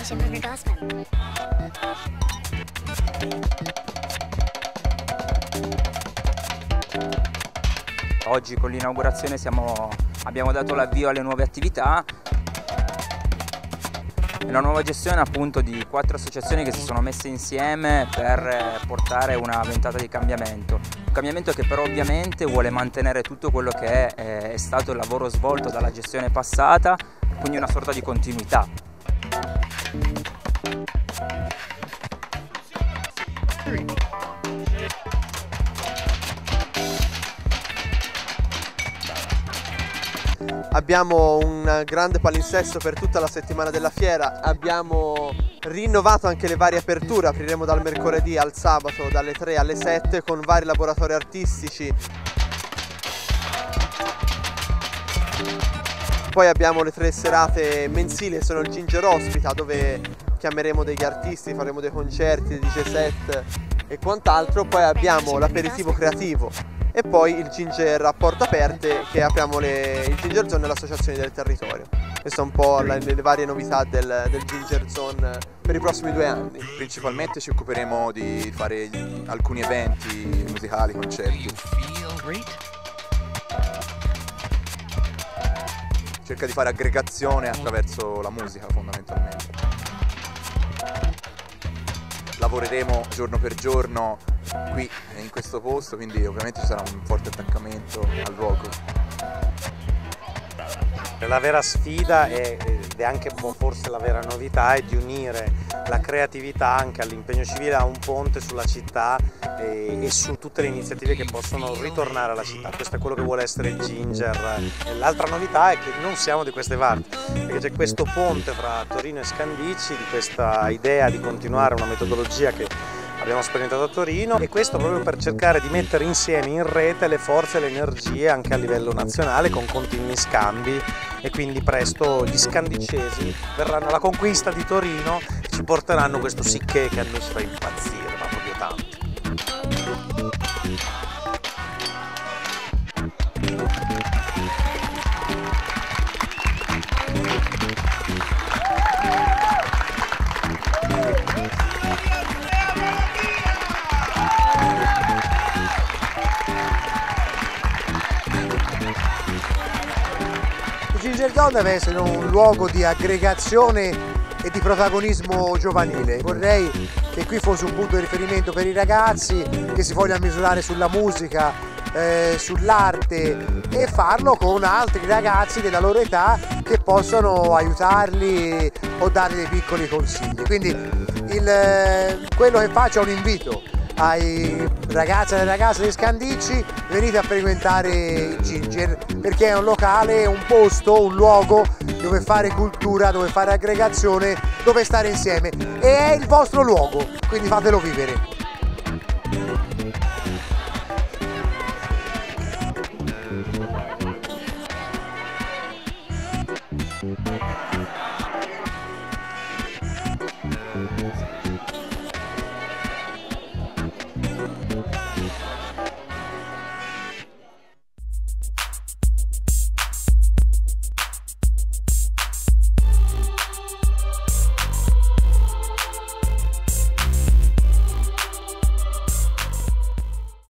Oggi con l'inaugurazione abbiamo dato l'avvio alle nuove attività. È una nuova gestione appunto di 4 associazioni che si sono messe insieme per portare una ventata di cambiamento. Un cambiamento che però ovviamente vuole mantenere tutto quello che è stato il lavoro svolto dalla gestione passata, quindi una sorta di continuità. Abbiamo un grande palinsesto per tutta la settimana della fiera, abbiamo rinnovato anche le varie aperture, apriremo dal mercoledì al sabato dalle 3 alle 7 con vari laboratori artistici. Poi abbiamo le 3 serate mensili, sono il Ginger Ospita, dove chiameremo degli artisti, faremo dei concerti, dei DJ set e quant'altro. Poi abbiamo l'aperitivo creativo e poi il Ginger a porte aperte, che apriamo il Ginger Zone e le associazioni del territorio. Queste sono un po' le varie novità del Ginger Zone per i prossimi 2 anni. Principalmente ci occuperemo di fare alcuni eventi musicali, concerti. Cerca di fare aggregazione attraverso la musica fondamentalmente. Lavoreremo giorno per giorno qui in questo posto, quindi ovviamente ci sarà un forte attaccamento al luogo. La vera sfida ed è anche forse la vera novità è di unire la creatività anche all'impegno civile a un ponte sulla città e su tutte le iniziative che possono ritornare alla città. Questo è quello che vuole essere il Ginger. L'altra novità è che non siamo di queste parti, perché c'è questo ponte fra Torino e Scandicci, di questa idea di continuare una metodologia che abbiamo sperimentato a Torino, e questo proprio per cercare di mettere insieme in rete le forze e le energie anche a livello nazionale con continui scambi, e quindi presto gli scandicesi verranno alla conquista di Torino e ci porteranno questo sicché che a noi ci fa impazzire, ma proprio tanto. Il Ginger Zone deve essere un luogo di aggregazione e di protagonismo giovanile. Vorrei che qui fosse un punto di riferimento per i ragazzi, che si voglia misurare sulla musica, sull'arte, e farlo con altri ragazzi della loro età che possono aiutarli o dargli dei piccoli consigli. Quindi quello che faccio è un invito ai ragazzi e alle ragazze di Scandicci: venite a frequentare il Ginger, perché è un locale, un posto, un luogo dove fare cultura, dove fare aggregazione, dove stare insieme, e è il vostro luogo, quindi fatelo vivere.